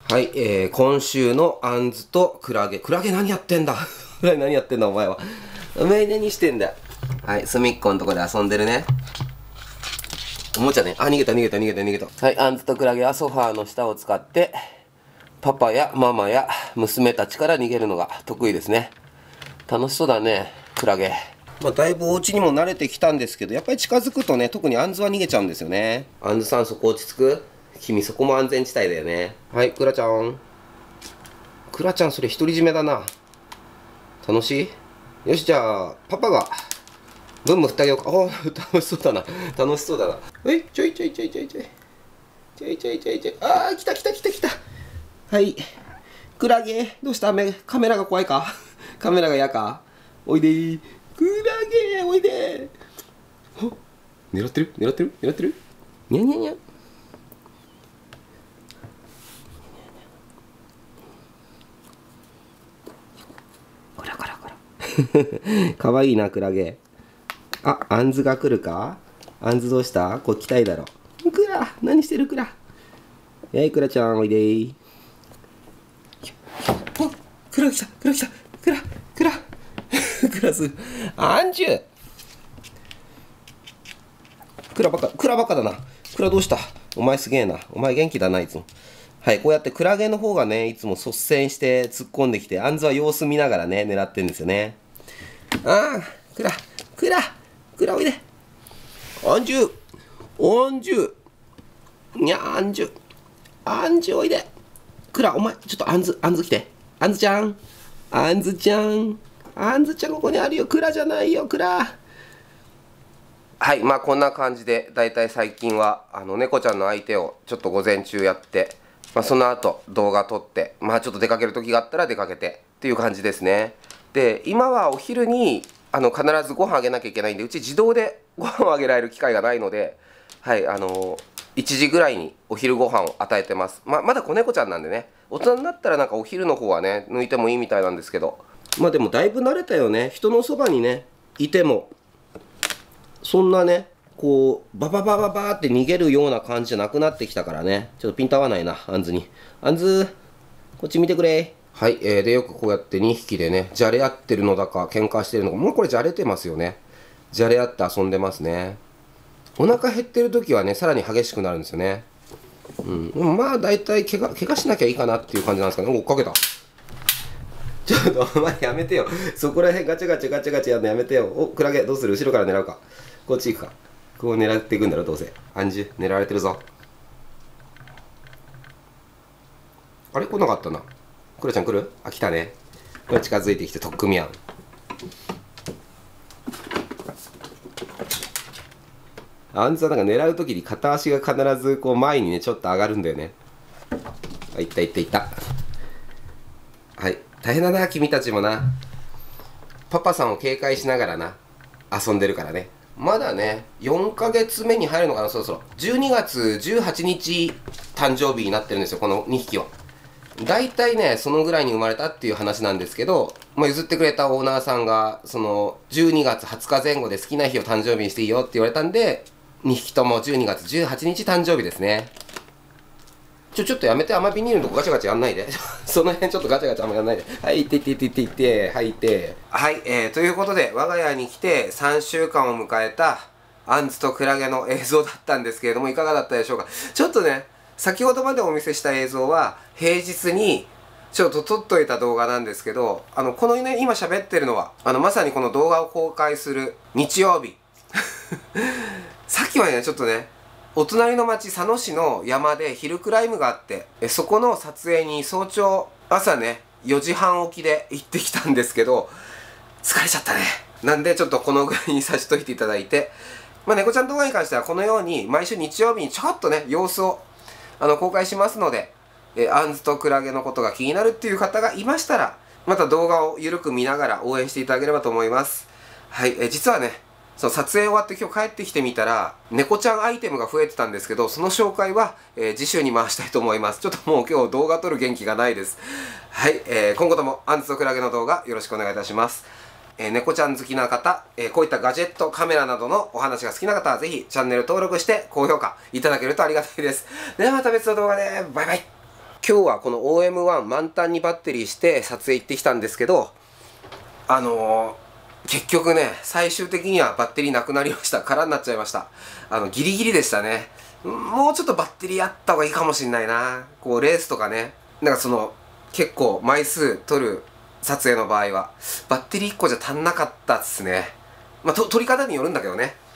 はい、今週のあんずとクラゲ。クラゲ何やってんだクラゲ何やってんだお前は。お前何してんだ。はい、隅っこのとこで遊んでるね。おもちゃね。あ、逃げた逃げた逃げた逃げた。はい、あんずとクラゲはソファーの下を使って、パパやママや娘たちから逃げるのが得意ですね。楽しそうだね、クラゲ。まあ、だいぶお家にも慣れてきたんですけど、やっぱり近づくとね、特にあんずは逃げちゃうんですよね。あんずさん、そこ落ち着く？君そこも安全地帯だよね。はい、クラちゃん。クラちゃんそれ独り占めだな。楽しい？よし、じゃあパパが分も振ってあげようか。おー、楽しそうだな。楽しそうだな。ちょいちょいちょいちょいちょいちょいちょいちょいちょい。あー、来た来た来た来た。はい、クラゲどうした？カメラが怖いか？カメラが嫌か？おいでー、クラゲおいでー。狙ってる狙ってる狙ってる。にゃにゃにゃ。こらこらこら。かわいいな、クラゲ。あ、あんずが来るか？あんずどうした？こっ来たいだろ。クラ、何してるクラ。クラちゃん、おいでー。お、クラ来た、クラ来た、クラ、クラ。クラス、アンジュ。クラバカだな。クラどうした？お前すげえな。お前元気だな、いつも。はい、こうやってクラゲの方がね、いつも率先して突っ込んできて、あんずは様子見ながらね、狙ってるんですよね。ああ、クラおいで。アンジュ、アンジュ、にゃ、アンジュおいで。クラ、お前、ちょっとアンズ来て。アンズちゃん、ここにあるよ。クラじゃないよ、クラ。はい、まあこんな感じで、だいたい最近は、猫ちゃんの相手をちょっと午前中やって、まあその後動画撮って、まあちょっと出かける時があったら出かけてっていう感じですね。で、今はお昼に、必ずご飯あげなきゃいけないんで、うち自動でご飯をあげられる機会がないので、はい、1時ぐらいにお昼ご飯を与えてます。まだ子猫ちゃんなんでね、大人になったらなんかお昼の方はね、抜いてもいいみたいなんですけど、まあでもだいぶ慣れたよね。人のそばにね、いても、そんなね、こう、バババババーって逃げるような感じじゃなくなってきたからね、ちょっとピント合わないな、あんずに。あんず、こっち見てくれ。はい、で、よくこうやって2匹でね、じゃれ合ってるのだか、喧嘩してるのか、もうこれじゃれてますよね。じゃれ合って遊んでますね。お腹減ってる時はね、さらに激しくなるんですよね。うん、まあ大体怪我しなきゃいいかなっていう感じなんですかね。お、追っかけた。ちょっとお前やめてよ。そこら辺ガチャガチャガチャガチャやるのやめてよ。お、クラゲどうする？後ろから狙うか。こっち行くか。こう狙っていくんだろ、どうせ。アンジュ、狙われてるぞ。あれ来なかったな。クラちゃん来る？あ、来たね。これ近づいてきて取っ組み合う。あんずはなんか狙うときに片足が必ずこう前にね、ちょっと上がるんだよね。あ、いったいったいった。はい。大変だな、君たちもな。パパさんを警戒しながらな、遊んでるからね。まだね、4ヶ月目に入るのかな、そろそろ。12月18日誕生日になってるんですよ、この2匹は。大体ね、そのぐらいに生まれたっていう話なんですけど、まあ、譲ってくれたオーナーさんが、その、12月20日前後で好きな日を誕生日にしていいよって言われたんで、2匹とも12月18日誕生日ですね。ちょっとやめて、あんまビニールのとこガチャガチャやんないで。その辺ちょっとガチャガチャあんまやんないで。はい、行って行って行って行って、はい、行って。はい、ということで、我が家に来て3週間を迎えた、あんずとクラゲの映像だったんですけれども、いかがだったでしょうか。ちょっとね、先ほどまでお見せした映像は、平日に、ちょっと撮っといた動画なんですけど、このね、今喋ってるのは、まさにこの動画を公開する日曜日。さっきはね、ちょっとね、お隣の町佐野市の山でヒルクライムがあって、そこの撮影に早朝、朝ね、4時半起きで行ってきたんですけど、疲れちゃったね。なんでちょっとこのぐらいにさしといていただいて、まあ猫ちゃん動画に関してはこのように毎週日曜日にちょっとね、様子を公開しますので、あんずとクラゲのことが気になるっていう方がいましたら、また動画をゆるく見ながら応援していただければと思います。はい、実はね、その撮影終わって今日帰ってきてみたら、猫ちゃんアイテムが増えてたんですけど、その紹介は、次週に回したいと思います。ちょっともう今日動画撮る元気がないです。はい、今後ともあんずとクラゲの動画よろしくお願いいたします。猫ちゃん好きな方、こういったガジェット、カメラなどのお話が好きな方はぜひチャンネル登録して高評価いただけるとありがたいです。ではまた別の動画で、バイバイ。 今日はこの OM1 満タンにバッテリーして撮影行ってきたんですけど、結局ね、最終的にはバッテリーなくなりました。空になっちゃいました。ギリギリでしたね。もうちょっとバッテリーあった方がいいかもしんないな。こう、レースとかね。なんか結構枚数撮る撮影の場合は、バッテリー1個じゃ足んなかったっすね。まあ、撮り方によるんだけどね。